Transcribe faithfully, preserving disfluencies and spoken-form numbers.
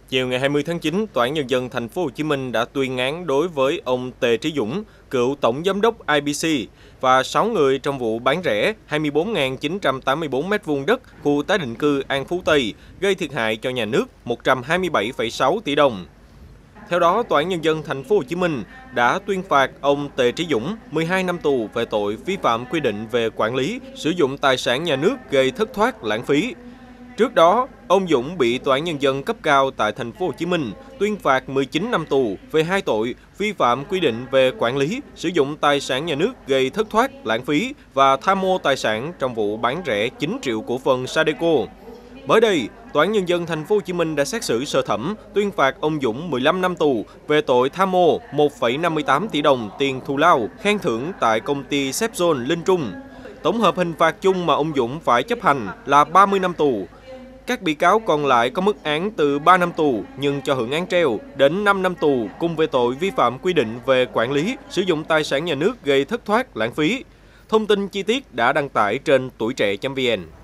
Chiều ngày hai mươi tháng chín, Tòa án Nhân dân Thành phố Hồ Chí Minh đã tuyên án đối với ông Tề Trí Dũng, cựu tổng giám đốc i bê xê và sáu người trong vụ bán rẻ hai mươi bốn nghìn chín trăm tám mươi tư mét vuông đất khu tái định cư An Phú Tây, gây thiệt hại cho nhà nước một trăm hai mươi bảy phẩy sáu tỷ đồng. Theo đó, Tòa án Nhân dân Thành phố Hồ Chí Minh đã tuyên phạt ông Tề Trí Dũng mười hai năm tù về tội vi phạm quy định về quản lý, sử dụng tài sản nhà nước gây thất thoát lãng phí. Trước đó, ông Dũng bị Tòa án Nhân dân cấp cao tại Thành phố Hồ Chí Minh tuyên phạt mười chín năm tù về hai tội vi phạm quy định về quản lý, sử dụng tài sản nhà nước gây thất thoát lãng phí và tham mô tài sản trong vụ bán rẻ chín triệu cổ phần Sadeco. Mới đây, Tòa án Nhân dân Thành phố Hồ Chí Minh đã xét xử sơ thẩm tuyên phạt ông Dũng mười lăm năm tù về tội tham mô một phẩy năm mươi tám tỷ đồng tiền thù lao, khen thưởng tại công ty Sepzone Linh Trung. Tổng hợp hình phạt chung mà ông Dũng phải chấp hành là ba mươi năm tù. Các bị cáo còn lại có mức án từ ba năm tù nhưng cho hưởng án treo đến năm năm tù cùng về tội vi phạm quy định về quản lý, sử dụng tài sản nhà nước gây thất thoát lãng phí. Thông tin chi tiết đã đăng tải trên tuổi trẻ chấm vn.